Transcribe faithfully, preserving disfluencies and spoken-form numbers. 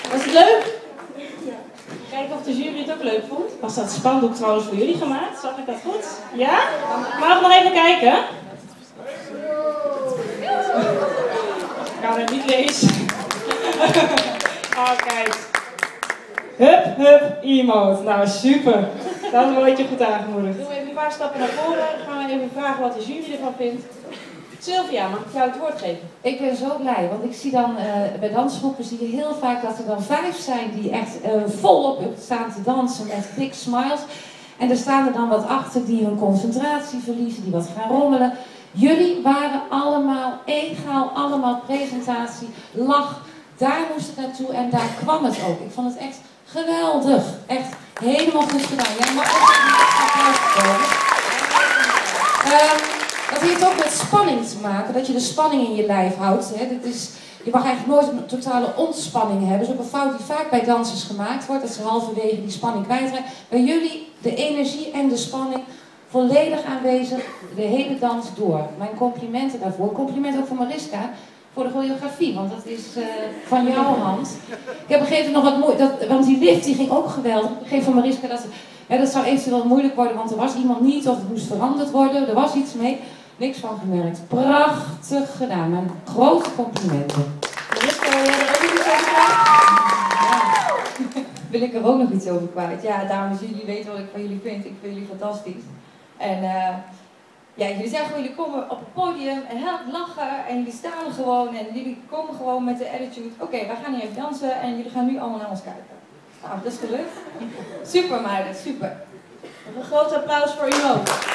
Was het leuk? Kijken of de jury het ook leuk vond. Was dat spandoek trouwens voor jullie gemaakt? Zag ik dat goed? Ja? Mag ik nog even kijken? Ik kan het niet lezen. Oh, kijk. Hup, hup, emote. Nou, super. Dat word je goed aangemoedigd. Doe even een paar stappen naar voren. Dan gaan we even vragen wat de jury ervan vindt. Sylvia, mag ik jou het woord geven? Ik ben zo blij, want ik zie dan uh, bij dansgroepen zie je heel vaak dat er dan vijf zijn die echt uh, volop staan te dansen met big smiles. En er staan er dan wat achter die hun concentratie verliezen, die wat gaan rommelen. Jullie waren allemaal egaal, allemaal presentatie, lach. Daar moest het naartoe en daar kwam het ook. Ik vond het echt geweldig. Echt helemaal goed gedaan. Jij mag ook een applaus komen. Um, Dat heeft ook met spanning te maken, dat je de spanning in je lijf houdt. Hè. Dit is, je mag eigenlijk nooit een totale ontspanning hebben. Dat is ook een fout die vaak bij dansers gemaakt wordt, dat ze halverwege die spanning kwijtraken. Bij jullie de energie en de spanning volledig aanwezig, de hele dans door. Mijn complimenten daarvoor. Compliment ook voor Mariska, voor de choreografie, want dat is uh, van jouw hand. Ik heb op een gegeven moment nog wat moeite, want die lift die ging ook geweldig. Ik geef van Mariska dat, ja, dat zou eventueel moeilijk worden, want er was iemand niet of het moest veranderd worden. Er was iets mee. Niks van gemerkt. Prachtig gedaan. Mijn grote complimenten. Mariska, wil jij er ook iets over kwijt? Ja. Wil ik er ook nog iets over kwijt? Ja, dames, jullie weten wat ik van jullie vind. Ik vind jullie fantastisch. En uh, ja, jullie zijn gewoon, jullie komen op het podium en helpen lachen. En jullie staan er gewoon en jullie komen gewoon met de attitude. Oké, okay, wij gaan hier even dansen en jullie gaan nu allemaal naar ons kijken. Nou, dat is gelukt. Super meiden, super. Een groot applaus voor Imo.